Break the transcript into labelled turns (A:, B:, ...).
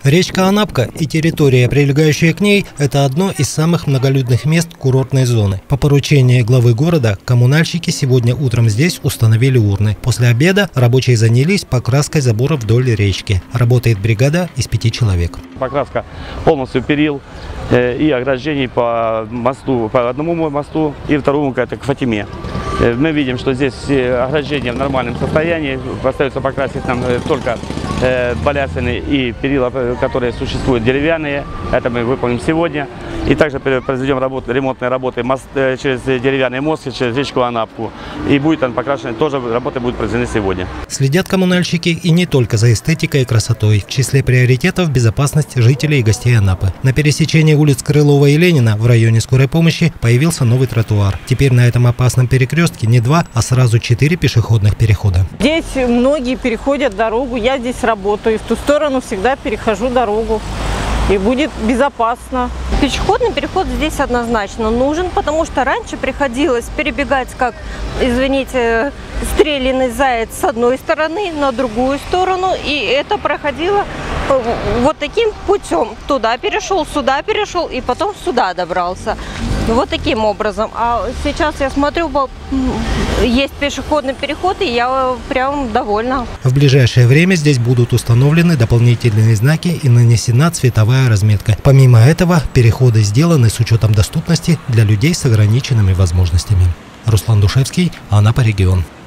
A: Речка Анапка и территория, прилегающая к ней, это одно из самых многолюдных мест курортной зоны. По поручению главы города коммунальщики сегодня утром здесь установили урны. После обеда рабочие занялись покраской забора вдоль речки. Работает бригада из 5 человек.
B: Покраска полностью перил и ограждений по мосту, по одному мосту и второму к Фатиме. Мы видим, что здесь ограждение в нормальном состоянии. Остается покрасить нам только балясины и перила, которые существуют деревянные. Это мы выполним сегодня. И также произведем ремонтные работы через деревянный мост, через речку Анапку. И будет он покрашен, тоже работы будут произведены сегодня.
A: Следят коммунальщики и не только за эстетикой и красотой. В числе приоритетов безопасность жителей и гостей Анапы. На пересечении улиц Крылова и Ленина в районе скорой помощи появился новый тротуар. Теперь на этом опасном перекрестке не 2, а сразу 4 пешеходных перехода.
C: Здесь многие переходят дорогу. Я здесь работаю. В ту сторону всегда перехожу дорогу. И будет безопасно.
D: Пешеходный переход здесь однозначно нужен, потому что раньше приходилось перебегать, как, извините, стреляный заяц с одной стороны на другую сторону. И это проходило вот таким путем. Туда перешел, сюда перешел и потом сюда добрался. Вот таким образом. А сейчас я смотрю, есть пешеходный переход, и я прям довольна.
A: В ближайшее время здесь будут установлены дополнительные знаки и нанесена цветовая разметка. Помимо этого, переходы сделаны с учетом доступности для людей с ограниченными возможностями. Руслан Душевский, Анапа, регион.